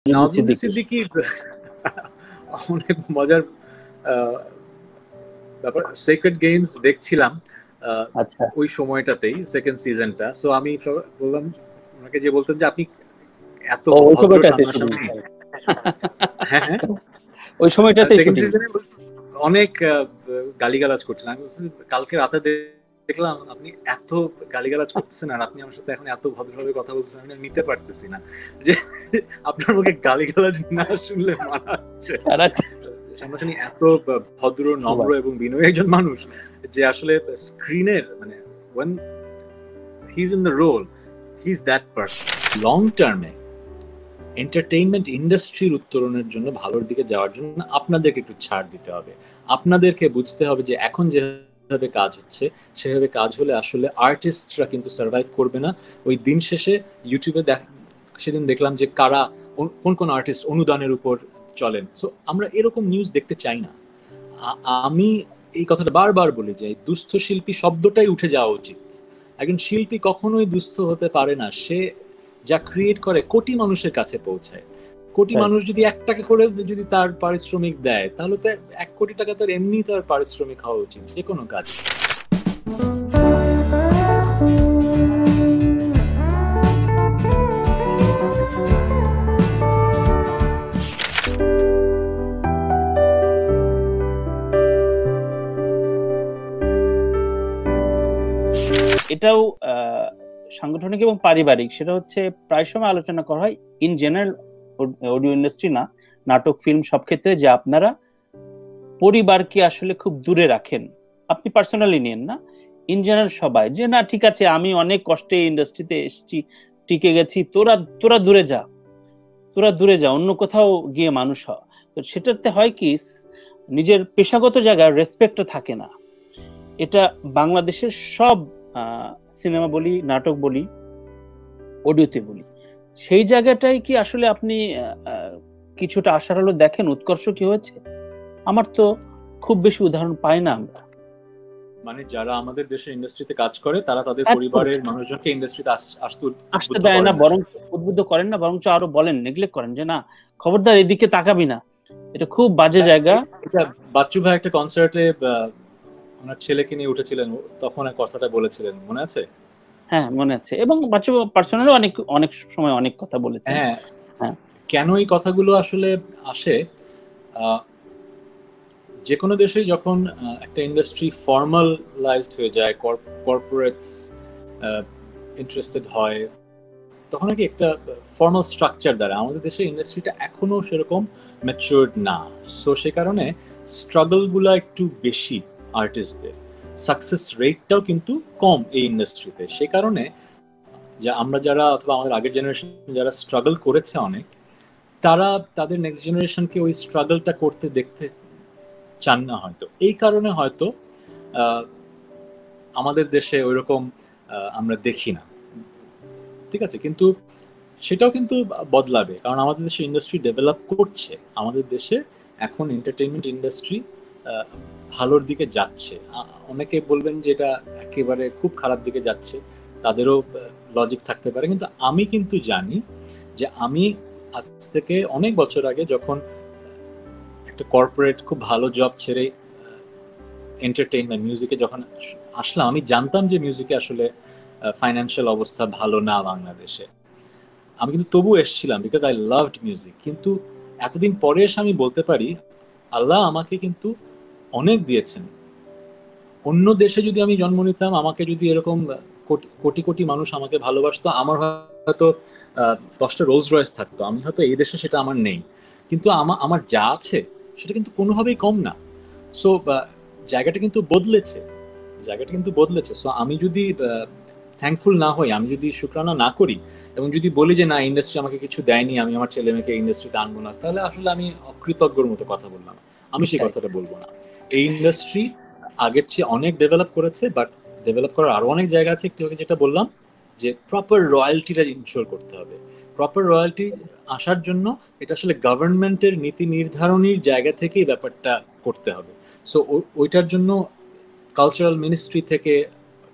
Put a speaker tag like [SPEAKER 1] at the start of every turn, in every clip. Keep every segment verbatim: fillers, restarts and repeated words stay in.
[SPEAKER 1] নওয়াজুদ্দিন সিদ্দিকী অনেক মজার ব্যাপার। সেক্রেট গেমস দেখছিলাম ওই সময়টাতেই, সেকেন্ড সিজনটা। সো আমি বললাম ওনাকে, যে বলতেন যে আপনি এত ভদ্র সামনাসামনি, হ্যাঁ হ্যাঁ
[SPEAKER 2] ওই সময়টাতে
[SPEAKER 1] সেকেন্ড সিজনে অনেক গালিগালাজ করছেন। আমি কালকে রাতে দেখলাম আপনি এত গালিগালাজ করতেছেন আর আপনি আমার সাথে এখন এত ভদ্রভাবে কথা বলতেছেন, আমি নিতে পারতেছি না যে আপনার মুখে গালিগালাজ না শুনলে মানা হচ্ছে। সামনাসামনি এত ভদ্র, নম্র এবং বিনয়ী একজন মানুষ যে আসলে স্ক্রিনের মানে when he's in the role, he's that person. Long টার্মে এন্টারটেইনমেন্ট ইন্ডাস্ট্রির উত্তরণের জন্য, ভালোর দিকে যাওয়ার জন্য আপনাদেরকে একটু ছাড় দিতে হবে। আপনাদেরকে বুঝতে হবে যে এখন যেভাবে কাজ হচ্ছে সেভাবে কাজ হলে আসলে আর্টিস্টরা কিন্তু সার্ভাইভ করবে না। ওই দিন শেষে ইউটিউবে সেদিন দেখলাম যে কারা, কোন কোন আর্টিস্ট অনুদানের উপর চলেন। সো আমরা এরকম নিউজ দেখতে চাই না। আমি এই কথাটা বারবার বলি যে দুস্থ শিল্পী শব্দটাই উঠে যাওয়া উচিত। একজন শিল্পী কখনোই দুস্থ হতে পারে না। সে যা ক্রিয়েট করে কোটি মানুষের কাছে পৌঁছায়। কোটি মানুষ যদি এক টাকা করে যদি তার পারিশ্রমিক দেয়, তাহলে তো এক কোটি টাকা তার এমনি তার পারিশ্রমিক হওয়া উচিত যে কোনো কাজ।
[SPEAKER 2] এটাও সাংগঠনিক এবং পারিবারিক, সেটা হচ্ছে প্রায় সময় আলোচনা করা হয় ইন জেনারেল, অডিও ইন্ডাস্ট্রি না, নাটক, ফিল্ম, সব ক্ষেত্রে, যে আপনারা পরিবারকে আসলে খুব দূরে রাখেন। আপনি পার্সোনালি নিয়েন না, ইন জেনারেল সবাই, যে না ঠিক আছে আমি অনেক কষ্টে ইন্ডাস্ট্রিতে এসেছি, টিকে গেছি, তোরা তোরা দূরে যা, তোরা দূরে যা, অন্য কোথাও গিয়ে মানুষ হ। তো সেটাতে হয় কি, নিজের পেশাগত জায়গায় রেসপেক্টটা থাকে না। এটা বাংলাদেশের সব সিনেমা বলি, নাটক বলি, অডিওতে বলি, সেই জায়গাটাই কি আসলে আপনি কিছুটা আশার আলো দেখেন? উৎকর্ষ কি হয়েছে? আমার তো খুব বেশি উদাহরণ পাই না আমরা।
[SPEAKER 1] মানে যারা আমাদের দেশের ইন্ডাস্ট্রিতে কাজ করে তারা তাদের পরিবারের মানুষজনকে ইন্ডাস্ট্রিতে আসতে
[SPEAKER 2] আসতে দেয় না, বরং উদ্বুদ্ধ করেন না, বরং আরো বলেন, নেগলেক্ট করেন যে না খবরদার এদিকে তাকাবি না, এটা খুব বাজে জায়গা।
[SPEAKER 1] এটা বাচ্চু ভাই একটা কনসার্টে ওনার ছেলেকে নিয়ে উঠেছিলেন, তখন এক কথাটা বলেছিলেন, মনে আছে?
[SPEAKER 2] হ্যাঁ মনে আছে, এবং বাচ্চু পার্সোনালি অনেক অনেক সময় অনেক কথা বলেছেন।
[SPEAKER 1] হ্যাঁ হ্যাঁ, কেন এই কথাগুলো আসলে আসে, যে কোনো দেশে যখন একটা ইন্ডাস্ট্রি ফর্মালাইজড হয়ে যায়, কর্পোরেটস ইন্টারেস্টেড হয়, তখন নাকি একটা ফর্মাল স্ট্রাকচার দ্বারা, আমাদের দেশে ইন্ডাস্ট্রিটা এখনো সেরকম ম্যাচিউরড না। সো সে কারণে স্ট্রাগলগুলো একটু বেশি আর্টিস্টদের, সাকসেস রেটটাও কিন্তু কম এই ইন্ডাস্ট্রিতে। সে কারণে যা আমরা যারা, অথবা আমাদের আগের জেনারেশন যারা স্ট্রাগল করেছে অনেক, তারা তাদের নেক্সট জেনারেশনকে ওই স্ট্রাগলটা করতে দেখতে চান না হয়তো। এই কারণে হয়তো আমাদের দেশে ওইরকম আমরা দেখি না, ঠিক আছে? কিন্তু সেটাও কিন্তু বদলাবে, কারণ আমাদের দেশে ইন্ডাস্ট্রি ডেভেলপ করছে। আমাদের দেশে এখন এন্টারটেইনমেন্ট ইন্ডাস্ট্রি ভালোর দিকে যাচ্ছে। অনেকে বলবেন যে এটা একেবারে খুব খারাপ দিকে যাচ্ছে, তাদেরও লজিক থাকতে পারে, কিন্তু আমি কিন্তু জানি যে আমি আজ থেকে অনেক বছর আগে যখন একটা কর্পোরেট খুব ভালো জব ছেড়ে এন্টারটেইনমেন্ট মিউজিকে যখন আসলাম, আমি জানতাম যে মিউজিকে আসলে ফাইন্যান্সিয়াল অবস্থা ভালো না বাংলাদেশে। আমি কিন্তু তবু এসেছিলাম বিকজ আই লাভড মিউজিক। কিন্তু এতদিন পরে এসে আমি বলতে পারি আল্লাহ আমাকে কিন্তু অনেক দিয়েছেন। অন্য দেশে যদি আমি জন্ম নিতাম, আমাকে যদি এরকম কোটি কোটি মানুষ আমাকে ভালোবাসতো, আমার হয়তো দশটা রোলস রয়েস থাকতো, আমি হয়তো এই দেশে সেটা আমার নেই। কিন্তু আমার যা আছে সেটা কিন্তু কোনোভাবেই কম না। সো জায়গাটা কিন্তু বদলেছে, জায়গাটা কিন্তু বদলেছে। সো আমি যদি থ্যাঙ্কফুল না হই, আমি যদি শুকরানা না করি এবং যদি বলি যে না ইন্ডাস্ট্রি আমাকে কিছু দেয়নি, আমি আমার ছেলে মেয়েকে ইন্ডাস্ট্রিতে আনবো না, তাহলে আসলে আমি অকৃতজ্ঞর মতো কথা বললাম। আমি সেই কথাটা বলবো না। এই ইন্ডাস্ট্রি আগের চেয়ে অনেক ডেভেলপ করেছে, বাট ডেভেলপ করার আরো অনেক জায়গা আছে। একটু আগে যেটা বললাম যে প্রপার রয়্যালটিটা ইনশিওর করতে হবে। প্রপার রয়্যালটি আসার জন্য এটা আসলে গভর্নমেন্টের নীতি নির্ধারণের জায়গা থেকেই ব্যাপারটা করতে হবে। সো ওইটার জন্য কালচারাল মিনিস্ট্রি থেকে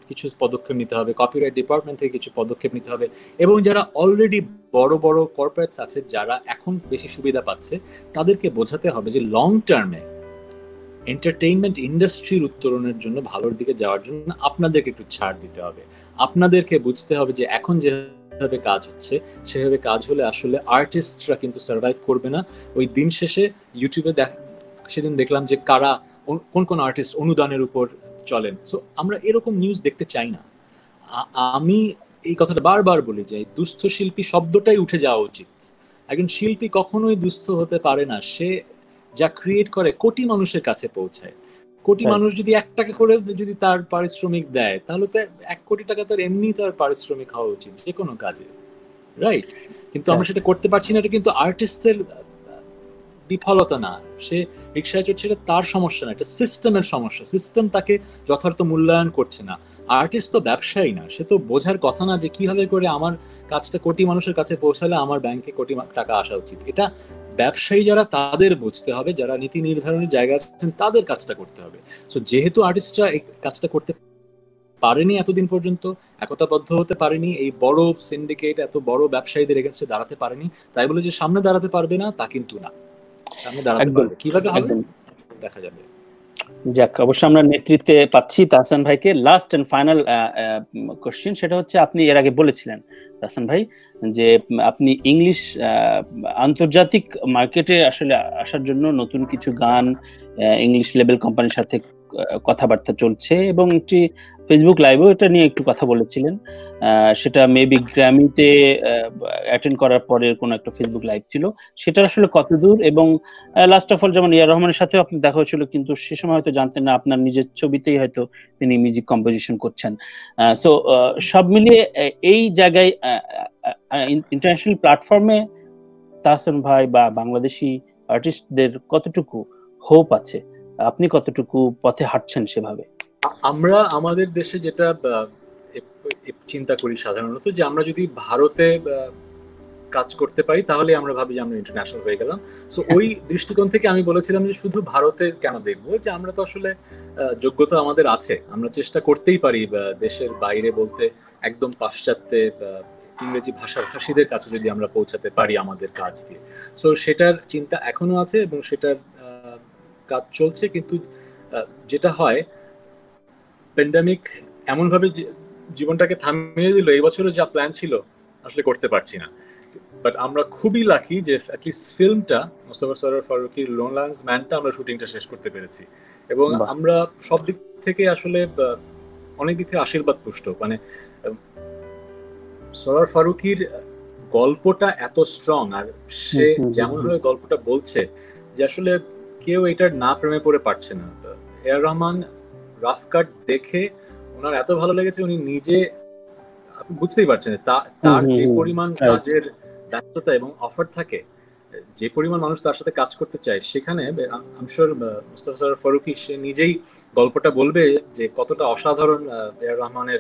[SPEAKER 1] কিছু পদক্ষেপ নিতে হবে, কপিরাইট ডিপার্টমেন্ট থেকে কিছু পদক্ষেপ নিতে হবে, এবং যারা অলরেডি বড় বড় কর্পোরেটস আছে যারা এখন বেশি সুবিধা পাচ্ছে তাদেরকে বোঝাতে হবে যে লং টার্মে এন্টারটেইনমেন্ট ইন্ডাস্ট্রির উত্তরণের জন্য, ভালোর দিকে যাওয়ার জন্য আপনাদেরকে একটু ছাড় দিতে হবে। আপনাদেরকে বুঝতে হবে যে এখন যেভাবে কাজ হচ্ছে সেভাবে কাজ হলে আসলে আর্টিস্টরা কিন্তু সার্ভাইভ করবে না। ওই দিন শেষে ইউটিউবে সেদিন দেখলাম যে কারা কোন কোন আর্টিস্ট অনুদানের উপর চলেন। সো আমরা এরকম নিউজ দেখতে চাই না। আমি এই কথাটা বারবার বলি যে দুস্থ শিল্পী শব্দটাই উঠে যাওয়া উচিত। একজন শিল্পী কখনোই দুস্থ হতে পারে না, সে যা ক্রিয়েট করে কোটি মানুষের কাছে পৌঁছায়। কোটি মানুষ যদি এক টাকা করে যদি তার পারিশ্রমিক দেয় তাহলে তো এক কোটি টাকা তার এমনি তার পারিশ্রমিক হওয়া উচিত যে কোনো কাজে, রাইট? কিন্তু আমরা সেটা করতে পারছি না। এটা কিন্তু আর্টিস্টের বিফলতা না, সে রিক্সায় চড়ছে এটা তার সমস্যা না, এটা সিস্টেমের সমস্যা। সিস্টেম তাকে যথার্থ মূল্যায়ন করছে না। আর্টিস্ট তো ব্যবসায়ী না, সে তো বোঝার কথা না যে কিভাবে করে আমার কাজটা কোটি মানুষের কাছে পৌঁছালে আমার ব্যাংকে কোটি টাকা আসা উচিত। এটা ব্যবসায়ী যারা তাদের বুঝতে হবে, যারা নীতি নির্ধারণের জায়গা আছেন তাদের কাজটা করতে হবে। সো যেহেতু আর্টিস্টরা এই কাজটা করতে পারেনি এতদিন পর্যন্ত, একতাবদ্ধ হতে পারেনি, এই বড় সিন্ডিকেট এত বড় ব্যবসায়ীদের এগেইনস্টে দাঁড়াতে পারেনি, তাই বলে যে সামনে দাঁড়াতে পারবে না তা কিন্তু না, সামনে দাঁড়াতে পারবে। কিভাবে হবে দেখা যাবে।
[SPEAKER 2] যাক, অবশ্যই আমরা নেতৃত্বে পাচ্ছি তাহসান ভাইকে। লাস্ট এন্ড ফাইনাল কোশ্চেন, সেটা হচ্ছে আপনি এর আগে বলেছিলেন তাহসান ভাই যে আপনি ইংলিশ আন্তর্জাতিক মার্কেটে আসলে আসার জন্য নতুন কিছু গান ইংলিশ লেভেল কোম্পানির সাথে কথাবার্তা চলছে এবং একটি ফেসবুক লাইভেও এটা নিয়ে একটু কথা বলেছিলেন। সেটা মেবি গ্র্যামিতে অ্যাটেন্ড করার পরে কোন একটা ফেসবুক লাইভ ছিল, সেটা আসলে কতদূর, এবং লাস্ট অফ অল যেমন এ আর রহমানের সাথেও আপনি দেখা হয়েছিল কিন্তু সে সময় হয়তো জানতেন না আপনার নিজের ছবিতেই হয়তো তিনি মিউজিক কম্পোজিশন করছেন। সো সব মিলিয়ে এই জায়গায় ইন্টারন্যাশনাল প্ল্যাটফর্মে তাহসান ভাই বা বাংলাদেশি আর্টিস্টদের কতটুকু হোপ আছে, আপনি কতটুকু পথে হাঁটছেন সেভাবে?
[SPEAKER 1] আমরা আমাদের দেশে যেটা চিন্তা করি সাধারণত যে আমরা যদি ভারতে কাজ করতে পারি তাহলে আমরা ভাবি যে আমরা ইন্টারন্যাশনাল হয়ে গেলাম। সো ওই দৃষ্টিকোণ থেকে আমি বলেছিলাম যে শুধু ভারতে কেন দেখবো, যে আমরা তো আসলে যোগ্যতা আমাদের আছে, আমরা চেষ্টা করতেই পারি দেশের বাইরে বলতে একদম পাশ্চাত্যে ইংরেজি ভাষাভাষীদের কাছে যদি আমরা পৌঁছাতে পারি আমাদের কাজ দিয়ে। সো সেটার চিন্তা এখনো আছে এবং সেটার কাজ চলছে। কিন্তু যেটা হয়, প্যান্ডেমিক এমনভাবে জীবনটাকে থামিয়ে দিল, এই বছরও যা প্ল্যান ছিল আসলে করতে পারছি না। বাট আমরা খুবই লাকি যে অ্যাটলিস্ট ফিল্মটা মোস্তফা সরোয়ার ফারুকীর লোনল্যান্ডস ম্যানটা আমরা শুটিংটা শেষ করতে পেরেছি, এবং আমরা সব দিক থেকে আসলে অনেক দিক থেকে আশীর্বাদ পুষ্ট। মানে সরোয়ার ফারুকীর গল্পটা এত স্ট্রং, আর সে যেমন ভাবে গল্পটা বলছে যে আসলে কেউ এটার না প্রেমে পড়ে পারছে না। এ আর রহমান রাফ কাট দেখে ওনার এত ভালো লেগেছে, উনি নিজে আপনি বুঝতেই পারছেন তার যে পরিমাণ কাজের ব্যস্ততা এবং অফার থাকে, যে পরিমাণ মানুষ তার সাথে কাজ করতে চায়, সেখানে I am sure Mostofa Sarwar Farooki সে নিজেই গল্পটা বলবে যে কতটা অসাধারণ এ আর রহমানের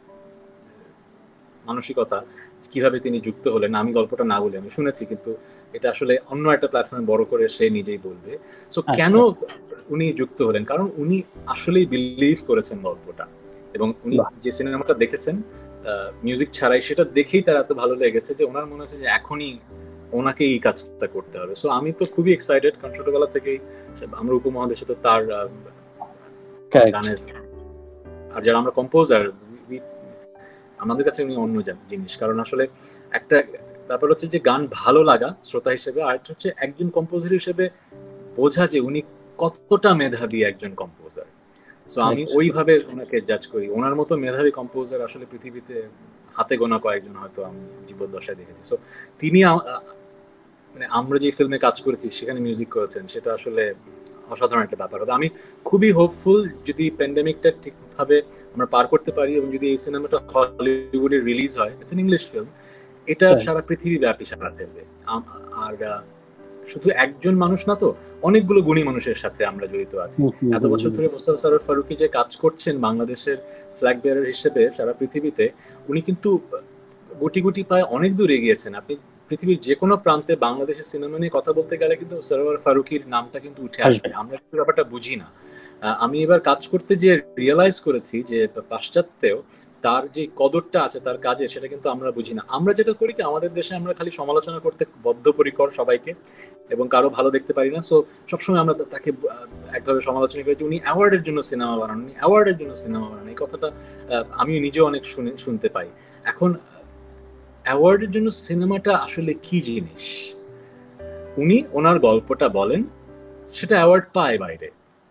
[SPEAKER 1] মানসিকতা, কিভাবে তিনি যুক্ত হলেন। আমি গল্পটা না বলি, আমি শুনেছি, কিন্তু এটা আসলে অন্য একটা প্ল্যাটফর্মে বড় করে সে নিজেই বলবে। সো কেন উনি যুক্ত হলেন, কারণ উনি আসলেই বিলিভ করেছেন গল্পটা, এবং উনি যে সিনেমাটা দেখেছেন মিউজিক ছাড়াই, সেটা দেখেই তার এত ভালো লেগেছে যে ওনার মনে হচ্ছে যে এখনই ওনাকে এই কাজটা করতে হবে। সো আমি তো খুবই এক্সাইটেড, কারণ ছোটবেলা থেকেই আমরা উপমহাদেশে তো তার গানের, আর যারা আমরা কম্পোজার আমাদের কাছে উনি অন্য জিনিস। কারণ আসলে একটা ব্যাপার হচ্ছে যে গান ভালো লাগা শ্রোতা হিসেবে, আর হচ্ছে একজন কম্পোজার হিসেবে বোঝা যে উনি কতটা মেধাবী একজন কম্পোজার। সো আমি ওইভাবে ওনাকে জাজ করি। ওনার মতো মেধাবী কম্পোজার আসলে পৃথিবীতে হাতে গোনা কয়েকজন হয়তো আমি জীবদ্দশায় দেখেছি। সো তিনি মানে আমরা যে ফিল্মে কাজ করেছি সেখানে মিউজিক করেছেন, সেটা আসলে অসাধারণ একটা ব্যাপার হবে। আমি খুবই হোপফুল যদি প্যান্ডেমিকটা ঠিকভাবে আমরা পার করতে পারি, এবং যদি এই সিনেমাটা হলিউডে রিলিজ হয়, ইটস এন ইংলিশ ফিল্ম, এটা সারা পৃথিবী ব্যাপী সাড়া ফেলবে। আর শুধু একজন মানুষ না, তো অনেকগুলো গুণী মানুষের সাথে আমরা জড়িত আছি। এত বছর ধরে মোস্তফা সরোয়ার ফারুকী যে কাজ করছেন বাংলাদেশের ফ্ল্যাগ বেয়ারার হিসেবে সারা পৃথিবীতে, উনি কিন্তু গুটি গুটি পায় অনেক দূর এগিয়েছেন। আপনি পৃথিবীর যে কোনো প্রান্তে বাংলাদেশের সিনেমা নিয়ে কথা বলতে গেলে কিন্তু সরওয়ার ফারুকীর নামটা কিন্তু উঠে আসবে। আমরা কিন্তু ব্যাপারটা বুঝি না। আমি এবার কাজ করতে যে রিয়েলাইজ করেছি যে পাশ্চাত্যেও তার যে কদরটা আছে তার কাজে, সেটা কিন্তু আমরা বুঝি না। আমরা যেটা করি কি, আমাদের দেশে আমরা খালি সমালোচনা করতে বদ্ধপরিকর সবাইকে, এবং কারো ভালো দেখতে পারি না। সো সবসময় আমরা তাকে একভাবে সমালোচনা করি যে উনি অ্যাওয়ার্ডের জন্য সিনেমা বানান, উনি অ্যাওয়ার্ডের জন্য সিনেমা বানান। এই কথাটা আমি নিজেও অনেক শুনে শুনতে পাই। এখন অ্যাওয়ার্ডের জন্য সিনেমাটা আসলে কি জিনিস? উনি ওনার গল্পটা বলেন, সেটা অ্যাওয়ার্ড পায় বাইরে,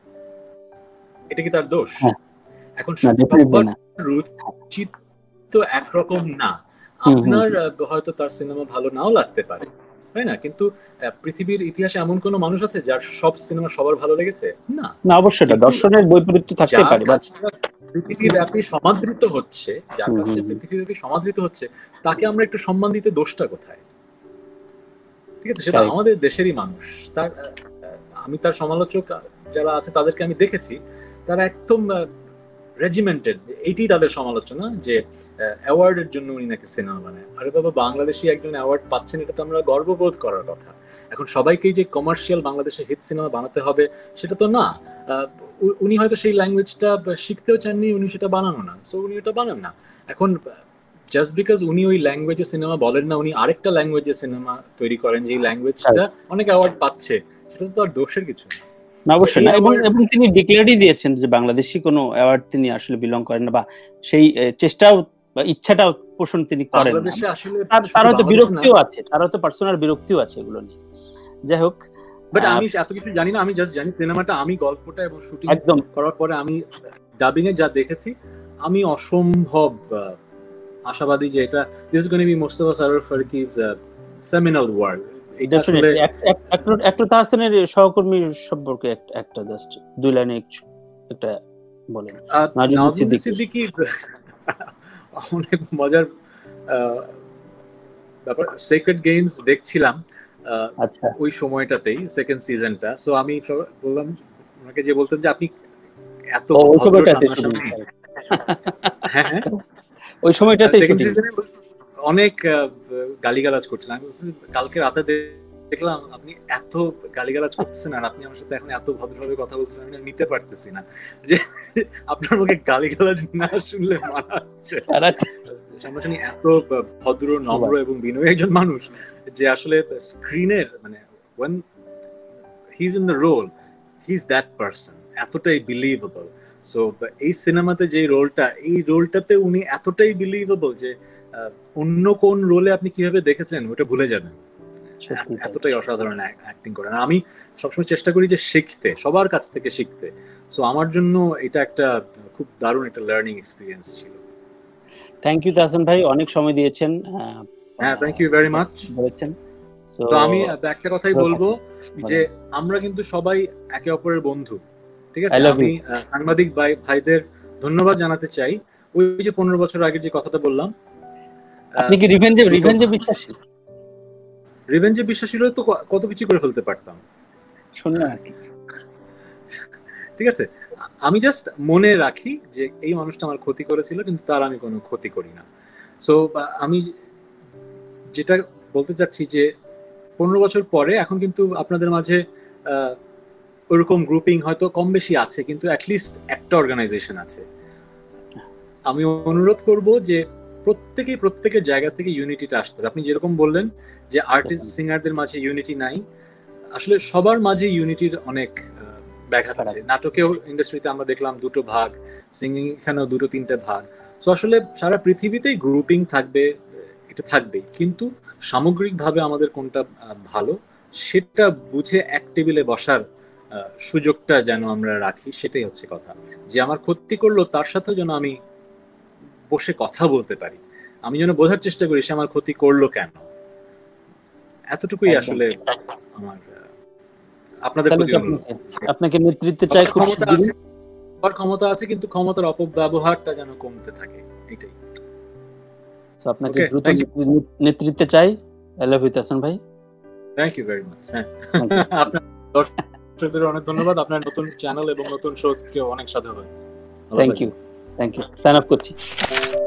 [SPEAKER 1] এটা কি তার দোষ? এখন রুচি তো একরকম না। আপনার হয়তো তার সিনেমা ভালো নাও লাগতে পারে, তাই না? কিন্তু পৃথিবীর ইতিহাসে এমন কোন মানুষ আছে যার সব সিনেমা সবার ভালো লেগেছে? না,
[SPEAKER 2] না অবশ্যই দর্শনের বৈপরীত্য থাকতে পারে।
[SPEAKER 1] পৃথিবীব্যাপী সমাদৃত হচ্ছে, যার কাছে পৃথিবীব্যাপী সমাদৃত হচ্ছে, তাকে আমরা একটু সম্মান দিতে দোষটা কোথায়? ঠিক আছে, সেটা আমাদের দেশেরই মানুষ। তার আমি তার সমালোচক যারা আছে তাদেরকে আমি দেখেছি, তারা একদম রেজিমেন্টেড, এইটাই তাদের সমালোচনা যে অ্যাওয়ার্ডের জন্য উনি নাকি সিনেমা বানায়। আরে বাবা, বাংলাদেশি একজন অ্যাওয়ার্ড পাচ্ছেন, এটা তো আমরা গর্ববোধ করার কথা। এখন সবাইকেই যে কমার্শিয়াল বাংলাদেশে হিট সিনেমা বানাতে হবে সেটা তো না। উনি হয়তো সেই ল্যাঙ্গুয়েজটা শিখতেও চাননি, উনি সেটা বানানো না, সো উনি ওটা বানান না। এখন জাস্ট বিকজ উনি ওই ল্যাঙ্গুয়েজে সিনেমা বলেন না, উনি আরেকটা ল্যাঙ্গুয়েজে সিনেমা তৈরি করেন যে ল্যাঙ্গুয়েজটা অনেক অ্যাওয়ার্ড পাচ্ছে, সেটা তো আর দোষের কিছু না।
[SPEAKER 2] অবশ্যই না। এবং এবং তিনি ডিক্লেয়ারই দিয়েছেন যে বাংলাদেশি কোনো অ্যাওয়ার্ড তিনি আসলে বিলং করেন না, বা সেই চেষ্টাও বা ইচ্ছাটাও পোষণ তিনি করেন না। তার হয়তো বিরক্তিও আছে, তার হয়তো পার্সোনাল বিরক্তিও আছে এগুলো নিয়ে। যাই হোক,
[SPEAKER 1] বাট আমি এত কিছু জানি না। আমি জাস্ট জানি সিনেমাটা, আমি গল্পটা এবং শুটিং করার পরে আমি ডাবিং এ যা দেখেছি, আমি অসম্ভব আশাবাদী যে এটা this is going to be Mostofa Sarwar Farooki's seminal work. এটা আসলে
[SPEAKER 2] একটু তাহসানের সহকর্মী সম্পর্কে একটা জাস্ট দুই লাইনে একটা বলেন।
[SPEAKER 1] নওয়াজুদ্দিন সিদ্দিকী অনেক মজার ব্যাপার। সিক্রেট গেমস দেখছিলাম ওই সময়টাতেই, সেকেন্ড সিজনটা। সো আমি বললাম ওনাকে, যে বলতেন যে আপনি এত হ্যাঁ
[SPEAKER 2] ওই সময়টাতে
[SPEAKER 1] অনেক গালিগালাজ করছেন। আমি কালকে রাতে দেখলাম আপনি এত গালিগালাজ করতেছেন আর আপনি আমার সাথে এখন এত ভদ্রভাবে কথা বলতেছেন, আমি নিতে পারতেছি না যে আপনার মুখে গালিগালাজ না শুনলে মানা হচ্ছে। সামনাসামনি এত ভদ্র, নম্র এবং বিনয়ী একজন মানুষ যে আসলে স্ক্রিনের মানে when he's in the role, he's that person, এতটাই বিলিভেবল। সো এই সিনেমাতে যে রোলটা, এই রোলটাতে উনি এতটাই বিলিভেবল যে অন্য কোন রোলে আপনি কিভাবে দেখেছেন ওটা ভুলে যাবেন। এতটাই অসাধারণ অ্যাক্টিং করেন। আমি সবসময় চেষ্টা করি যে শিখতে, সবার কাছ থেকে শিখতে। সো আমার জন্য এটা একটা খুব দারুণ একটা লার্নিং এক্সপিরিয়েন্স ছিল।
[SPEAKER 2] থ্যাংক ইউ তাহসান ভাই, অনেক সময় দিয়েছেন।
[SPEAKER 1] হ্যাঁ, থ্যাংক ইউ ভেরি মাচ।
[SPEAKER 2] বলেছেন
[SPEAKER 1] তো আমি একটা কথাই বলবো যে আমরা কিন্তু সবাই একে অপরের বন্ধু, ঠিক আছে? আমি সাংবাদিক ভাই ভাইদের ধন্যবাদ জানাতে চাই। ওই যে পনেরো বছর আগে যে কথাটা বললাম,
[SPEAKER 2] আপনি কি রিভেঞ্জে রিভেঞ্জে বিশ্বাসী?
[SPEAKER 1] রিভেঞ্জে বিশ্বাসী হলে তো কত কিছু করে ফেলতে পারতাম। ঠিক আছে, আমি জাস্ট মনে রাখি যে এই মানুষটা আমার ক্ষতি করেছিল, কিন্তু তার আমি কোনো ক্ষতি করি না। সো আমি যেটা বলতে চাচ্ছি যে পনেরো বছর পরে এখন কিন্তু আপনাদের মাঝে ওরকম গ্রুপিং হয়তো কম বেশি আছে, কিন্তু অ্যাটলিস্ট একটা অর্গানাইজেশন আছে। আমি অনুরোধ করব যে প্রত্যেকেই প্রত্যেকের জায়গা থেকে ইউনিটিটা আসতে হবে। আপনি যেরকম বললেন যে আর্টিস্ট সিঙ্গারদের মাঝে ইউনিটি নাই, আসলে সবার মাঝে ইউনিটির অনেক ব্যাঘাত আছে। নাটকেও ইন্ডাস্ট্রিতে আমরা দেখলাম দুটো ভাগ, সিঙ্গিং এখানেও দুটো তিনটে ভাগ। সো আসলে সারা পৃথিবীতেই গ্রুপিং থাকবে, এটা থাকবেই, কিন্তু সামগ্রিকভাবে আমাদের কোনটা ভালো সেটা বুঝে এক টেবিলে বসার সুযোগটা যেন আমরা রাখি, সেটাই হচ্ছে কথা। যে আমার ক্ষতি করলো তার সাথে যেন আমি বসে কথা বলতে পারি, আমি যেন বোঝার চেষ্টা করি সে আমার ক্ষতি করলো কেন। এতটুকুই আসলে আমার আপনাদের প্রতি অনুরোধ।
[SPEAKER 2] আপনাকে নেতৃত্বে চাই,
[SPEAKER 1] ক্ষমতা আছে, আর ক্ষমতা আছে, কিন্তু ক্ষমতার অপব্যবহারটা যেন কমতে থাকে, এটাই।
[SPEAKER 2] সো আপনাকে দ্রুত নেতৃত্বে চাই। আই লাভ ইউ তাহসান ভাই।
[SPEAKER 1] Thank you very much. হ্যাঁ, আপনার দর্শকদের অনেক ধন্যবাদ। আপনার নতুন চ্যানেল এবং নতুন শো কে অনেক সাধুবাদ।
[SPEAKER 2] Thank you, thank you. Sign up করছি।